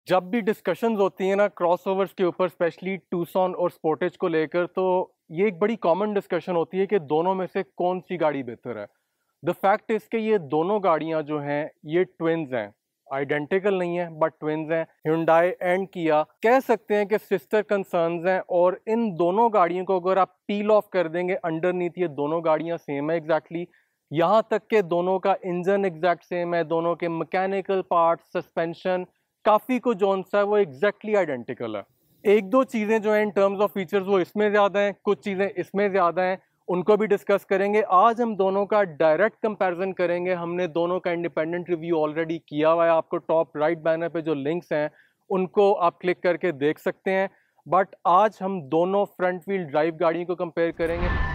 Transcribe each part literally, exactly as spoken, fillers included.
जब भी डिस्कशंस होती हैं ना क्रॉसओवर्स के ऊपर, स्पेशली टूसन और स्पोर्टेज को लेकर, तो ये एक बड़ी कॉमन डिस्कशन होती है कि दोनों में से कौन सी गाड़ी बेहतर है। द फैक्ट इज कि ये दोनों गाड़ियां जो हैं ये ट्विन्स हैं, आइडेंटिकल नहीं है बट ट्विन्स हैं। Hyundai एंड Kia कह सकते हैं कि सिस्टर कंसर्न्स हैं, और इन दोनों गाड़ियों को अगर आप पील ऑफ कर देंगे अंडरनीथ, ये दोनों गाड़ियां सेम है एग्जैक्टली। यहाँ तक के दोनों का इंजन एग्जैक्ट सेम है, दोनों के मैकेनिकल पार्ट्स, सस्पेंशन, काफ़ी कुछ जो सा है वो एग्जैक्टली आइडेंटिकल है। एक दो चीज़ें जो हैं इन टर्म्स ऑफ फीचर्स वो इसमें ज़्यादा हैं, कुछ चीज़ें इसमें ज़्यादा हैं, उनको भी डिस्कस करेंगे। आज हम दोनों का डायरेक्ट कंपैरिजन करेंगे। हमने दोनों का इंडिपेंडेंट रिव्यू ऑलरेडी किया हुआ है, आपको टॉप राइट बैनर पे जो लिंक्स हैं उनको आप क्लिक करके देख सकते हैं। बट आज हम दोनों फ्रंट व्हील ड्राइव गाड़ियों को कंपेयर करेंगे।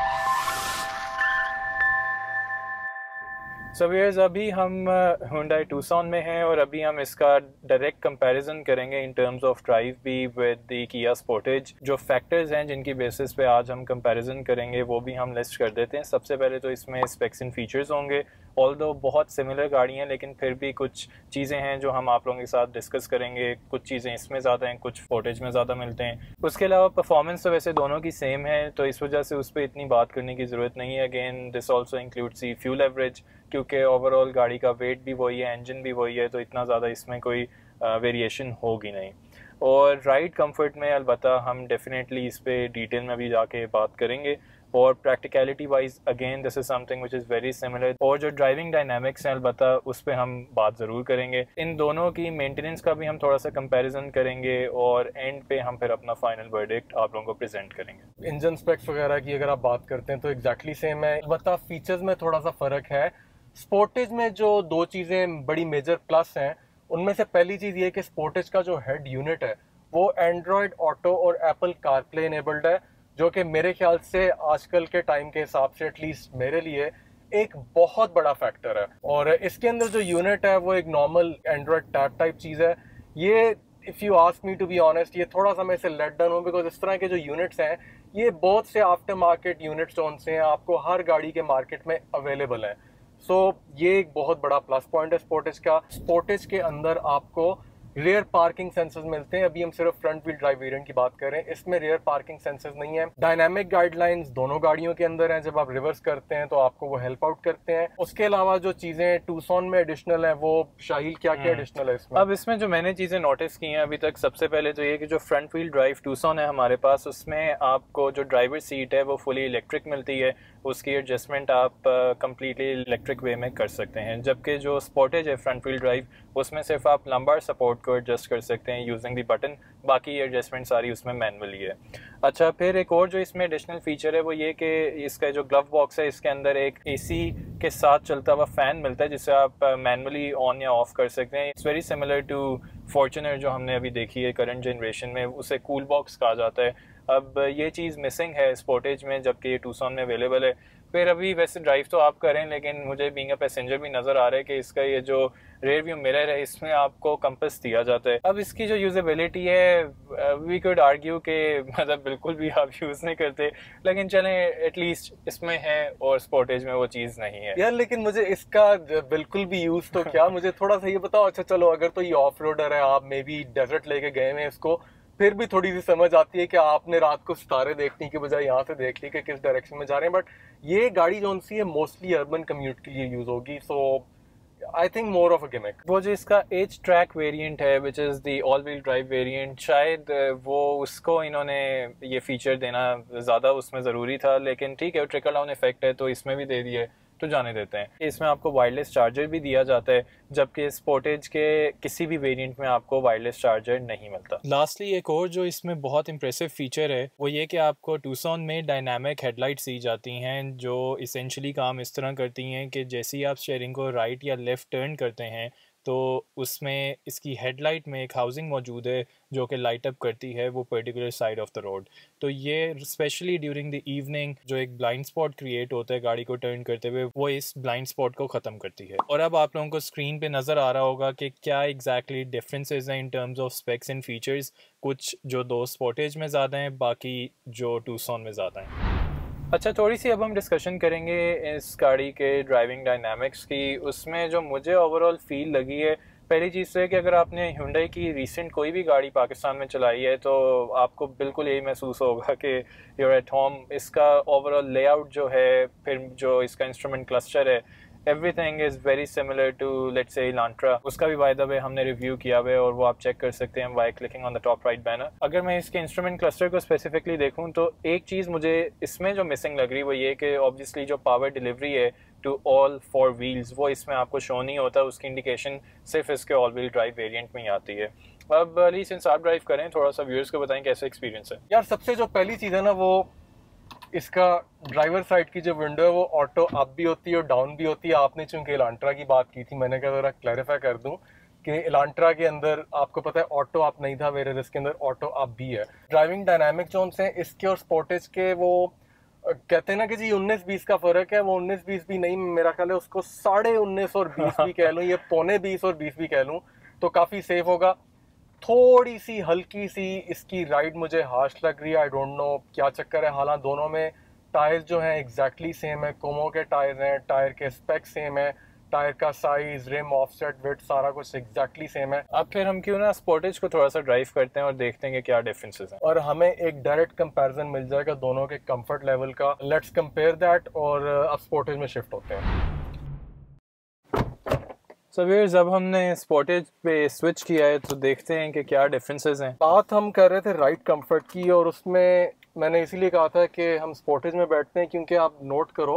सो व्यूअर्स, अभी हम Hyundai Tucson में हैं और अभी हम इसका डायरेक्ट कंपैरिजन करेंगे इन टर्म्स ऑफ ड्राइव भी विद द Kia Sportage। जो फैक्टर्स हैं जिनकी बेसिस पे आज हम कंपैरिजन करेंगे वो भी हम लिस्ट कर देते हैं। सबसे पहले तो इसमें स्पेक्स एंड फीचर्स होंगे। ऑल्दो बहुत सिमिलर गाड़ी हैं लेकिन फिर भी कुछ चीज़ें हैं जो हम आप लोगों के साथ डिस्कस करेंगे। कुछ चीज़ें इसमें ज़्यादा हैं, कुछ Sportage में ज़्यादा मिलते हैं। उसके अलावा परफॉर्मेंस तो वैसे दोनों की सेम है, तो इस वजह से उस पर इतनी बात करने की ज़रूरत नहीं है। Again this also includes the fuel average, क्योंकि ओवरऑल गाड़ी का वेट भी वही है, इंजन भी वही है, तो इतना ज़्यादा इसमें कोई वेरिएशन होगी नहीं। और राइड कंफर्ट में अलबत्ता हम डेफिनेटली इस पे डिटेल में भी जाके बात करेंगे। और practicality wise again this is something which is very similar. और जो ड्राइविंग डायनामिक्स हैं अलबत्ता उस पर हम बात ज़रूर करेंगे। इन दोनों की मेंटेनेंस का भी हम थोड़ा सा कंपैरिजन करेंगे और एंड पे हम फिर अपना फाइनल वर्डिक्ट आप लोगों को प्रेजेंट करेंगे। इंजन स्पेक्स वगैरह की अगर आप बात करते हैं तो एग्जैक्टली सेम है, अलबत्ता फीचर्स में थोड़ा सा फ़र्क है। स्पोर्टेज में जो दो चीज़ें बड़ी मेजर प्लस हैं उनमें से पहली चीज़ ये कि स्पोर्टेज का जो हेड यूनिट है वो एंड्रॉयड ऑटो और एप्पल कारप्ले इनेबल्ड है, जो कि मेरे ख्याल से आजकल के टाइम के हिसाब से एटलीस्ट मेरे लिए एक बहुत बड़ा फैक्टर है। और इसके अंदर जो यूनिट है वो एक नॉर्मल एंड्रॉयड टैब टाइप चीज़ है। ये if you ask me to be honest, ये थोड़ा सा मैं इसे लेट डाउन हूँ, बिकॉज इस तरह के जो यूनिट्स हैं ये बहुत से आफ्टर मार्केट यूनिट्स जो से हैं आपको हर गाड़ी के मार्केट में अवेलेबल हैं। सो so, ये एक बहुत बड़ा प्लस पॉइंट है स्पोर्टेज का। स्पोर्टेज के अंदर आपको रेयर पार्किंग सेंसर्स मिलते हैं। अभी हम सिर्फ फ्रंट व्हील ड्राइव वेरिएंट की बात कर रहे हैं, इसमें रेयर पार्किंग सेंसर्स नहीं है। डायनामिक गाइडलाइंस दोनों गाड़ियों के अंदर हैं, जब आप रिवर्स करते हैं तो आपको वो हेल्प आउट करते हैं। उसके अलावा जो चीजें टूसन में एडिशनल है वो शाहिल क्या क्या एडिशनल है इसमें? अब इसमें जो मैंने चीज़ें नोटिस की हैं अभी तक, सबसे पहले तो ये कि जो फ्रंट व्हील ड्राइव टूसन है हमारे पास, उसमें आपको जो ड्राइवर सीट है वो फुली इलेक्ट्रिक मिलती है। उसकी एडजस्टमेंट आप कम्प्लीटली इलेक्ट्रिक वे में कर सकते हैं। जबकि जो स्पोर्टेज है फ्रंट व्हील ड्राइव, उसमें सिर्फ आप लंबार सपोर्ट को एडजस्ट कर सकते हैं यूजिंग दी बटन, बाकी एडजस्टमेंट सारी उसमें मैनुअली है। अच्छा, फिर एक और जो इसमें एडिशनल फीचर है वो ये कि इसका जो ग्लव बॉक्स है इसके अंदर एक एसी के साथ चलता हुआ फ़ैन मिलता है जिसे आप मैनुअली ऑन या ऑफ कर सकते हैं। It's very similar to Fortuner जो हमने अभी देखी है करंट जनरेशन में, उसे कूल बॉक्स कहा जाता है। अब ये चीज़ मिसिंग है स्पोर्टेज में, जबकि ये टूसन में अवेलेबल है। फिर अभी वैसे ड्राइव तो आप करें, लेकिन मुझे बीइंग अ पैसेंजर भी नज़र आ रहा है कि इसका ये जो रेयर व्यू मिरर है इसमें आपको कंपास दिया जाता है। अब इसकी जो यूजेबिलिटी है वी कुड आर्ग्यू के मतलब बिल्कुल भी आप यूज़ नहीं करते, लेकिन चलें एटलीस्ट इसमें है और स्पोर्टेज में वो चीज़ नहीं है यार। लेकिन मुझे इसका बिल्कुल भी यूज़ तो क्या, मुझे थोड़ा सा ये बताओ। अच्छा चलो, अगर तो ये ऑफ रोडर है, आप मे बी डेजर्ट लेके गए हैं इसको, फिर भी थोड़ी सी समझ आती है कि आपने रात को सितारे देखने की बजाय यहाँ से देख ली कि किस डायरेक्शन में जा रहे हैं। बट ये गाड़ी जो सी है मोस्टली अर्बन कम्यूट के लिए यूज होगी, so I think more of a gimmick. वो जो इसका एज ट्रैक वेरिएंट है which is the all wheel drive variant, शायद वो उसको इन्होंने ये फीचर देना ज़्यादा उसमें ज़रूरी था, लेकिन ठीक है, ट्रिकल डाउन इफेक्ट है तो इसमें भी दे दिए, तो जाने देते हैं। इसमें आपको वायरलेस चार्जर भी दिया जाता है, जबकि स्पोर्टेज के किसी भी वेरिएंट में आपको वायरलेस चार्जर नहीं मिलता। लास्टली एक और जो इसमें बहुत इंप्रेसिव फीचर है वो ये कि आपको टूसन में डायनामिक हेडलाइट्स दी जाती हैं, जो इसेंशली काम इस तरह करती हैं कि जैसे ही आप स्टीयरिंग को राइट या लेफ़्ट टर्न करते हैं तो उसमें इसकी हेडलाइट में एक हाउसिंग मौजूद है जो कि लाइट अप करती है वो particular side of the road. तो ये स्पेशली ड्यूरिंग द इवनिंग जो एक ब्लाइंड स्पॉट क्रिएट होता है गाड़ी को टर्न करते हुए, वो इस ब्लाइंड स्पॉट को ख़त्म करती है। और अब आप लोगों को स्क्रीन पे नज़र आ रहा होगा कि क्या एग्जैक्टली डिफरेंसेस हैं in terms of specs and features, कुछ जो दो स्पोर्टेज में ज़्यादा हैं, बाकी जो टूसन में ज़्यादा हैं। अच्छा, थोड़ी सी अब हम डिस्कशन करेंगे इस गाड़ी के ड्राइविंग डायनामिक्स की। उसमें जो मुझे ओवरऑल फील लगी है पहली चीज़ तो है कि अगर आपने Hyundai की रिसेंट कोई भी गाड़ी पाकिस्तान में चलाई है तो आपको बिल्कुल यही महसूस होगा कि यूर एट होम। इसका ओवरऑल लेआउट जो है, फिर जो इसका इंस्ट्रूमेंट क्लस्टर है, everything is very similar to let's say Elantra. उसका भी बाय द वे हमने रिव्यू किया हुआ है और वो आप चेक कर सकते हैं by clicking on the top right banner. अगर मैं इसके इंस्ट्रूमेंट क्लस्टर को स्पेसिफिकली देखूं तो एक चीज़ मुझे इसमें जो मिसिंग लग रही है वो ये कि ऑब्वियसली जो पावर डिलीवरी है टू ऑल फोर व्हील्स वो इसमें आपको शो नहीं होता। उसकी इंडिकेशन सिर्फ इसके ऑल व्हील ड्राइव वेरिएंट में ही आती है। अब अली, सिंस आप ड्राइव करें, थोड़ा सा व्यूअर्स को बताएं कैसा एक्सपीरियंस है। यार सबसे जो पहली चीज़ है ना, वो इसका ड्राइवर साइड की जो विंडो है वो ऑटो अप भी होती है और डाउन भी होती है। आपने चूंकि इलांट्रा की बात की थी, मैंने कहा जरा क्लैरिफाई कर दूं कि इलांट्रा के अंदर आपको पता है ऑटो अप नहीं था, वेरे इसके अंदर ऑटो अप भी है। ड्राइविंग डायनामिक जोन से इसके और स्पोर्टेज के वो कहते हैं ना कि जी उन्नीस बीस का फर्क है, वो उन्नीस बीस भी नहीं, मेरा ख्याल है उसको साढ़े उन्नीस और बीस भी कह लूँ, ये पौने बीस और बीस भी कह लूँ तो काफ़ी सेफ होगा। थोड़ी सी हल्की सी इसकी राइड मुझे हार्श लग रही है, आई डोंट नो क्या चक्कर है। हालांकि दोनों में टायर्स जो हैं एग्जैक्टली सेम है, कोमो के टायर्स हैं, टायर के स्पेक सेम है, टायर का साइज, रिम, ऑफसेट, विड्थ सारा कुछ एग्जैक्टली सेम है। अब फिर हम क्यों ना स्पोर्टेज को थोड़ा सा ड्राइव करते हैं और देखते हैं कि क्या डिफरेंसेस हैं और हमें एक डायरेक्ट कंपैरिजन मिल जाएगा दोनों के कंफर्ट लेवल का। लेट्स कंपेयर दैट और अब स्पोर्टेज में शिफ्ट होते हैं। सो व्यूअर्स, अब हमने स्पोर्टेज पे स्विच किया है तो देखते हैं कि क्या डिफरेंसेस हैं। बात हम कर रहे थे राइड कंफर्ट की और उसमें मैंने इसीलिए कहा था कि हम स्पोर्टेज में बैठते हैं क्योंकि आप नोट करो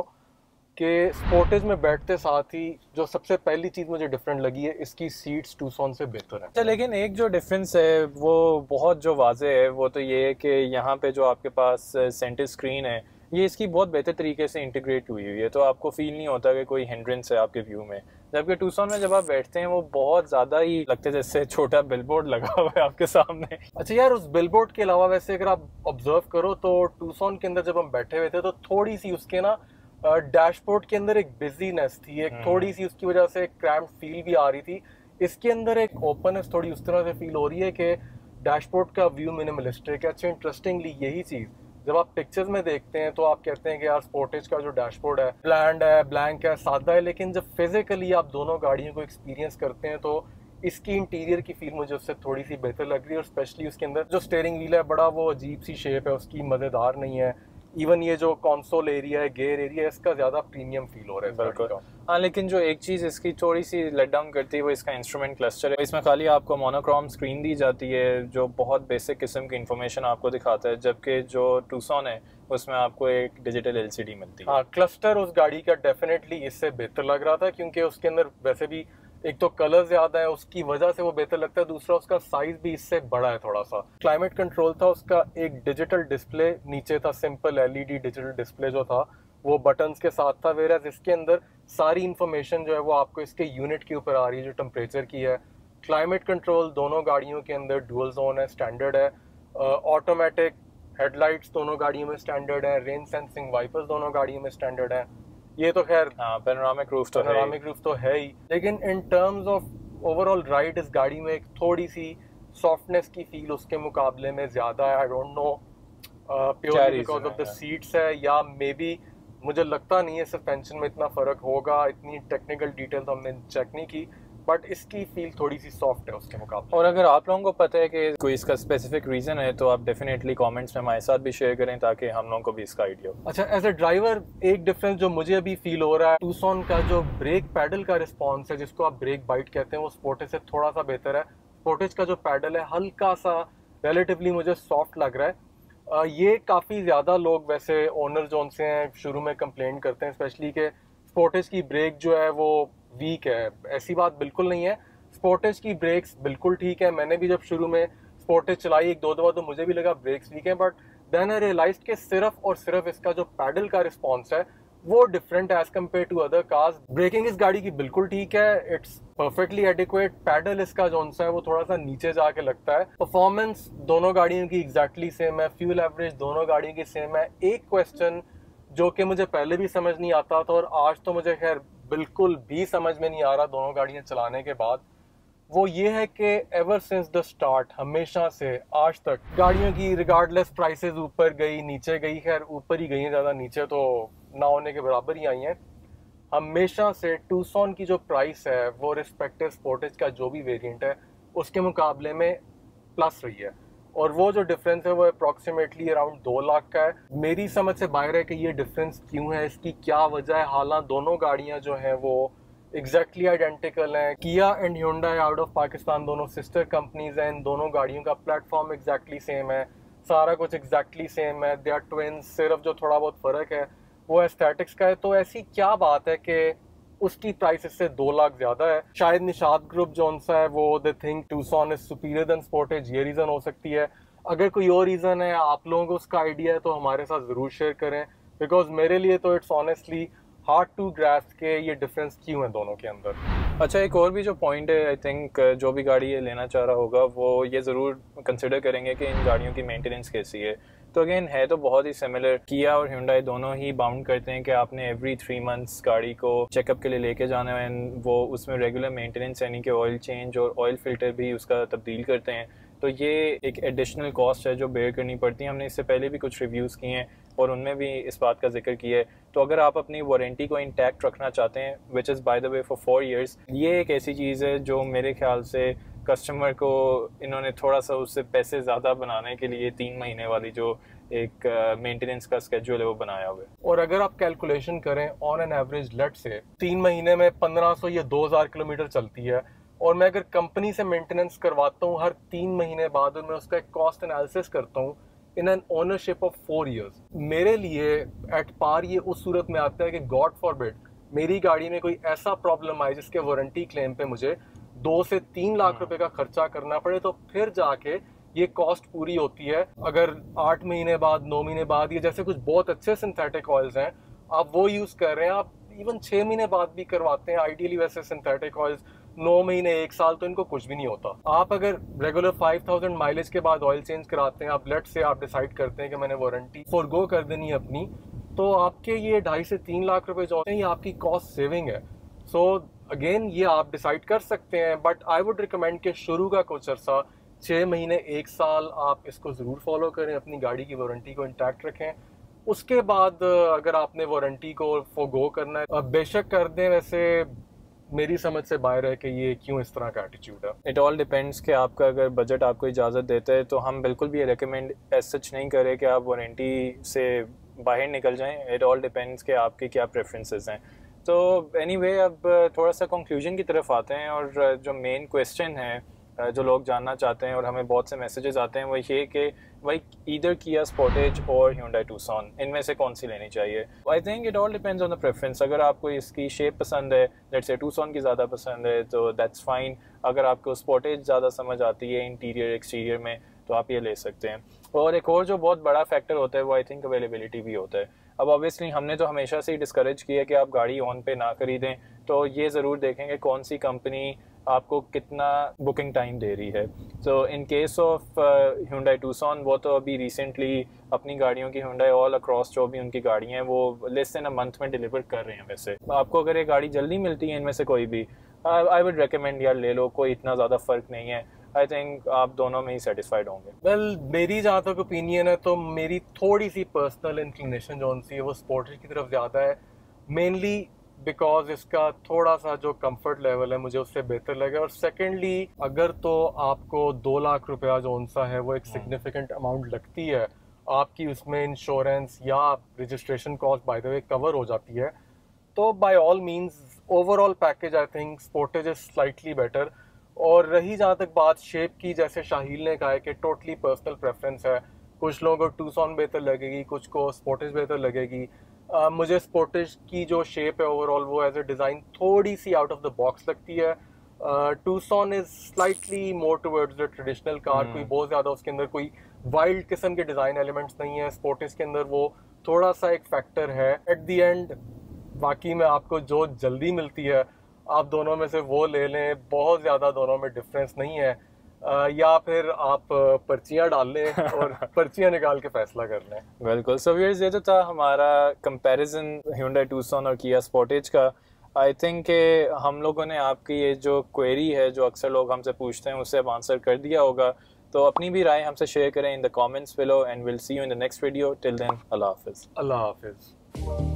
कि स्पोर्टेज में बैठते साथ ही जो सबसे पहली चीज़ मुझे डिफरेंट लगी है, इसकी सीट्स टूसॉन से बेहतर है। अच्छा, लेकिन एक जो डिफरेंस है वो बहुत जो वाजे है वो तो ये है कि यहाँ पे जो आपके पास सेंटर स्क्रीन है ये इसकी बहुत बेहतर तरीके से इंटीग्रेट हुई हुई है, तो आपको फील नहीं होता कि कोई हिंड्रेंस है आपके व्यू में। जबकि टूसॉन में जब आप बैठते हैं वो बहुत ज़्यादा ही लगता है जैसे छोटा बिलबोर्ड लगा हुआ है आपके सामने। अच्छा यार, उस बिलबोर्ड के अलावा वैसे अगर आप ऑब्जर्व करो तो टूसॉन के अंदर जब हम बैठे हुए थे तो थोड़ी सी उसके ना डैशबोर्ड के अंदर एक बिजीनेस थी, एक थोड़ी सी उसकी वजह से क्रैम्प फील भी आ रही थी। इसके अंदर एक ओपननेस थोड़ी उस तरह से फील हो रही है कि डैशबोर्ड का व्यू मिनिमलिस्टिक है। अच्छा, इंटरेस्टिंगली यही चीज़ जब आप पिक्चर्स में देखते हैं तो आप कहते हैं कि यार स्पोर्टेज का जो डैशबोर्ड है ब्लैंड है, ब्लैंक है, सादा है, लेकिन जब फिजिकली आप दोनों गाड़ियों को एक्सपीरियंस करते हैं तो इसकी इंटीरियर की फील मुझे उससे थोड़ी सी बेहतर लग रही है। और स्पेशली उसके अंदर जो स्टीयरिंग व्हील है बड़ा वो अजीब सी शेप है उसकी, मज़ेदार नहीं है। इवन ये जो कंसोल एरिया है, गेयर एरिया है, इसका ज़्यादा प्रीमियम फील हो रहा है बिल्कुल। हाँ, लेकिन जो एक चीज़ इसकी थोड़ी सी लेट डाउन करती है वो इसका इंस्ट्रूमेंट क्लस्टर है। इसमें खाली आपको मोनोक्रोम स्क्रीन दी जाती है जो बहुत बेसिक किस्म की इंफॉर्मेशन आपको दिखाता है, जबकि जो टूसॉन है उसमें आपको एक डिजिटल एलसीडी मिलती है। हाँ, क्लस्टर उस गाड़ी का डेफिनेटली इससे बेहतर लग रहा था क्योंकि उसके अंदर वैसे भी एक तो कलर ज्यादा है, उसकी वजह से वो बेहतर लगता है। दूसरा उसका साइज भी इससे बड़ा है थोड़ा सा। क्लाइमेट कंट्रोल था उसका, एक डिजिटल डिस्प्ले नीचे था, सिंपल एलईडी डिजिटल डिस्प्ले जो था वो बटन्स के साथ था। वेराज इसके अंदर सारी इंफॉर्मेशन जो है वो आपको इसके यूनिट के ऊपर आ रही है, जो टेम्परेचर की है। क्लाइमेट कंट्रोल दोनों गाड़ियों के अंदर डुअल जोन है, स्टैंडर्ड है। ऑटोमेटिक हेडलाइट्स दोनों गाड़ियों में स्टैंडर्ड है। रेन सेंसिंग वाइपर्स दोनों गाड़ियों में स्टैंडर्ड है। ये तो खैर पैनोरामिक रूफ तो पैनोरामिक रूफ तो है ही, लेकिन in terms of overall ride इस गाड़ी में एक थोड़ी सी सॉफ्टनेस की फील उसके मुकाबले में ज़्यादा है। I don't know purely because of the seats है या मे बी मुझे लगता नहीं है सस्पेंशन में इतना फ़र्क होगा। इतनी टेक्निकल डिटेल तो हमने चेक नहीं की, बट इसकी फील थोड़ी सी सॉफ्ट है उसके मुकाबले। और अगर आप लोगों को पता है कि कोई इसका स्पेसिफिक रीज़न है तो आप डेफिनेटली कमेंट्स में हमारे साथ भी शेयर करें ताकि हम लोगों को भी इसका आइडिया हो। अच्छा, एज अ ड्राइवर एक डिफरेंस जो मुझे अभी फील हो रहा है, टूसॉन का जो ब्रेक पैडल का रिस्पॉन्स है जिसको आप ब्रेक बाइट कहते हैं वो स्पोर्टेज से थोड़ा सा बेहतर है। स्पोर्टेज का जो पैडल है हल्का सा रिलेटिवली मुझे सॉफ्ट लग रहा है। Uh, ये काफ़ी ज़्यादा लोग वैसे ओनर जो उनसे हैं शुरू में कंप्लेंट करते हैं स्पेशली कि स्पोर्टेज की ब्रेक जो है वो वीक है। ऐसी बात बिल्कुल नहीं है, स्पोर्टेज की ब्रेक्स बिल्कुल ठीक है। मैंने भी जब शुरू में स्पोर्टेज चलाई एक दो दफा तो मुझे भी लगा ब्रेक्स वीक है, बट देन आई रियलाइज्ड कि सिर्फ और सिर्फ इसका जो पैडल का रिस्पॉन्स है वो डिफरेंट है as compared to other cars. Braking इस गाड़ी की बिल्कुल ठीक है, इट्स परफेक्टली एडिक्वेट। पैडल इसका जो है वो थोड़ा सा नीचे जाके लगता है। परफॉर्मेंस दोनों गाड़ियों की एग्जैक्टली सेम है, फ्यूल एवरेज दोनों गाड़ियों की सेम है। एक क्वेश्चन जो कि मुझे पहले भी समझ नहीं आता था और आज तो मुझे खैर बिल्कुल भी समझ में नहीं आ रहा दोनों गाड़ियां चलाने के बाद, वो ये है कि एवर सिंस द स्टार्ट, हमेशा से आज तक गाड़ियों की रिगार्डलेस प्राइसेस ऊपर गई नीचे गई, खैर ऊपर ही गई हैं, ज़्यादा नीचे तो ना होने के बराबर ही आई हैं। हमेशा से टूसॉन की जो प्राइस है वो रिस्पेक्टिव स्पोर्टेज का जो भी वेरिएंट है उसके मुकाबले में प्लस रही है, और वो जो डिफरेंस है वो अप्रॉक्सीमेटली अराउंड दो लाख का है। मेरी समझ से बाहर है कि ये डिफरेंस क्यों है, इसकी क्या वजह है। हालांकि दोनों गाड़ियां जो हैं वो एग्जैक्टली आइडेंटिकल हैं। Kia and Hyundai out of Pakistan दोनों सिस्टर कंपनीज हैं। इन दोनों गाड़ियों का प्लेटफॉर्म एग्जैक्टली सेम है, सारा कुछ एग्जैक्टली सेम है, दे आर ट्विन्स। सिर्फ जो थोड़ा बहुत फ़र्क है वो एस्थेटिक्स का है। तो ऐसी क्या बात है कि उसकी प्राइस इससे दो लाख ज्यादा है? शायद निशाद ग्रुप जो सा है वो they think Tucson is superior than Sportage, ये रीज़न हो सकती है। अगर कोई और रीज़न है, आप लोगों को उसका आइडिया है तो हमारे साथ ज़रूर शेयर करें, बिकॉज मेरे लिए तो it's honestly hard to grasp के ये डिफरेंस क्यों है दोनों के अंदर। अच्छा, एक और भी जो पॉइंट है, आई थिंक जो भी गाड़ी ये लेना चाह रहा होगा वो ये ज़रूर कंसिडर करेंगे कि इन गाड़ियों की मेंटेनेंस कैसी है। तो अगेन है तो बहुत ही सिमिलर। किया और Hyundai दोनों ही बाउंड करते हैं कि आपने एवरी थ्री मंथ्स गाड़ी को चेकअप के लिए लेके जाना है, एंड वो उसमें रेगुलर मेंटेनेंस यानी कि ऑयल चेंज और ऑयल फिल्टर भी उसका तब्दील करते हैं। तो ये एक एडिशनल कॉस्ट है जो बेयर करनी पड़ती है। हमने इससे पहले भी कुछ रिव्यूज़ किए हैं और उनमें भी इस बात का जिक्र किया है। तो अगर आप अपनी वारंटी को इंटैक्ट रखना चाहते हैं, which is by the way for four years, ये एक ऐसी चीज़ है जो मेरे ख्याल से कस्टमर को इन्होंने थोड़ा सा उससे पैसे ज़्यादा बनाने के लिए तीन महीने वाली जो एक मेंटेनेंस uh, का स्केड्यूल है वो बनाया हुआ है। और अगर आप कैलकुलेशन करें ऑन एन एवरेज लेट से तीन महीने में पंद्रह सौ या दो हज़ार किलोमीटर चलती है, और मैं अगर कंपनी से मेंटेनेंस करवाता हूँ हर तीन महीने बाद और मैं उसका एक कॉस्ट एनालिसिस करता हूँ in an ownership of four years, मेरे लिए एट पार ये उस सूरत में आता है कि गॉड फॉरबिड मेरी गाड़ी में कोई ऐसा प्रॉब्लम आए जिसके वारंटी क्लेम पे मुझे दो से तीन लाख रुपए का खर्चा करना पड़े, तो फिर जाके ये कॉस्ट पूरी होती है। अगर आठ महीने बाद, नौ महीने बाद, ये जैसे कुछ बहुत अच्छे सिंथेटिक ऑयल्स हैं आप वो यूज कर रहे हैं, आप इवन छह महीने बाद भी करवाते हैं आइडियली, वैसे सिंथेटिक ऑयल्स नौ महीने एक साल तो इनको कुछ भी नहीं होता। आप अगर रेगुलर फाइव थाउजेंड माइलेज के बाद ऑयल चेंज कराते हैं, आप लेट से आप डिसाइड करते हैं कि मैंने वारंटी फॉरगो कर देनी है अपनी, तो आपके ये ढाई से तीन लाख रुपए जो होते हैं ये आपकी कॉस्ट सेविंग है। सो अगेन ये आप डिसाइड कर सकते हैं, बट आई वुड रिकमेंड कि शुरू का कुछ अर्सा छः महीने एक साल आप इसको ज़रूर फॉलो करें, अपनी गाड़ी की वारंटी को इंटैक्ट रखें। उसके बाद अगर आपने वारंटी को फॉरगो करना है बेशक कर दें। वैसे मेरी समझ से बाहर है कि ये क्यों इस तरह का एटीट्यूड है। इट ऑल डिपेंड्स कि आपका अगर बजट आपको इजाज़त देता है तो हम बिल्कुल भी रिकमेंड एज सच नहीं करें कि आप वारंटी से बाहर निकल जाएं। इट ऑल डिपेंड्स कि आपकी क्या प्रेफरेंसेस हैं। तो एनीवे अब थोड़ा सा कंक्लूजन की तरफ आते हैं, और जो मेन क्वेश्चन है जो लोग जानना चाहते हैं और हमें बहुत से मैसेजेस आते हैं वो ये कि भाई ईदर किया स्पोर्टेज और Hyundai टूसॉन, इनमें से कौन सी लेनी चाहिए। I think it all depends on the preference. अगर आपको इसकी शेप पसंद है, लेट्स से टूसॉन की ज़्यादा पसंद है, तो दैट्स फाइन। अगर आपको स्पोर्टेज ज़्यादा समझ आती है इंटीरियर एक्सटीरियर में तो आप ये ले सकते हैं। और एक और जो बहुत बड़ा फैक्टर होता है वो आई थिंक अवेलेबिलिटी भी होता है। अब ऑब्वियसली हमने तो हमेशा से ही डिस्करेज किया कि आप गाड़ी ऑन पे ना खरीदें, तो ये ज़रूर देखें कि कौन सी कंपनी आपको कितना बुकिंग टाइम दे रही है। So in case of Hyundai Tucson, वो तो अभी रिसेंटली अपनी गाड़ियों की Hyundai ऑल अक्रॉस जो भी उनकी गाड़ियाँ हैं वो लेस देन अ मंथ में डिलीवर कर रहे हैं। वैसे आपको अगर ये गाड़ी जल्दी मिलती है इनमें से कोई भी, आई वुड रिकमेंड यार ले लो, कोई इतना ज़्यादा फ़र्क नहीं है। आई थिंक आप दोनों में ही सेटिस्फाइड होंगे। वेल well, मेरी जहाँ तक ओपिनियन है तो मेरी थोड़ी सी पर्सनल इंक्लिनेशन जो सी है वो स्पोर्टेज की तरफ ज़्यादा है, मेनली बिकॉज इसका थोड़ा सा जो कंफर्ट लेवल है मुझे उससे बेहतर लगे। और सेकेंडली अगर तो आपको दो लाख रुपया जो सा है वो एक सिग्निफिकेंट अमाउंट लगती है, आपकी उसमें इंश्योरेंस या registration cost by the way cover हो जाती है, तो by all means overall package I think Sportage is slightly better. और रही जहाँ तक बात शेप की, जैसे शाहिल ने कहा है कि टोटली पर्सनल प्रेफरेंस है, कुछ लोगों को टूसॉन बेहतर लगेगी, कुछ को स्पोर्टेज बेहतर लगेगी। Uh, मुझे स्पोर्टेज की जो शेप है ओवरऑल वो एज ए डिज़ाइन थोड़ी सी आउट ऑफ द बॉक्स लगती है। Tucson is slightly more towards the traditional car, कोई बहुत ज़्यादा उसके अंदर कोई वाइल्ड किस्म के डिज़ाइन एलिमेंट्स नहीं है। स्पोर्टेज के अंदर वो थोड़ा सा एक फैक्टर है। एट दी एंड बाकी में आपको जो जल्दी मिलती है आप दोनों में से वो ले लें, बहुत ज़्यादा दोनों में डिफरेंस नहीं है। Uh, या फिर आप पर्चियाँ डाल लें और पर्चियाँ निकाल के फैसला कर लें। बिल्कुल। सो व्यूअर्स, ये तो था हमारा कंपैरिजन Hyundai टूसॉन और किया स्पोर्टेज का। आई थिंक हम लोगों ने आपकी ये जो क्वेरी है जो अक्सर लोग हमसे पूछते हैं उसे अब आंसर कर दिया होगा। तो अपनी भी राय हमसे शेयर करें in the comments below, and will see you in the next video. Till then, अल्लाह हाफिज़। अल्लाह हाफिज़।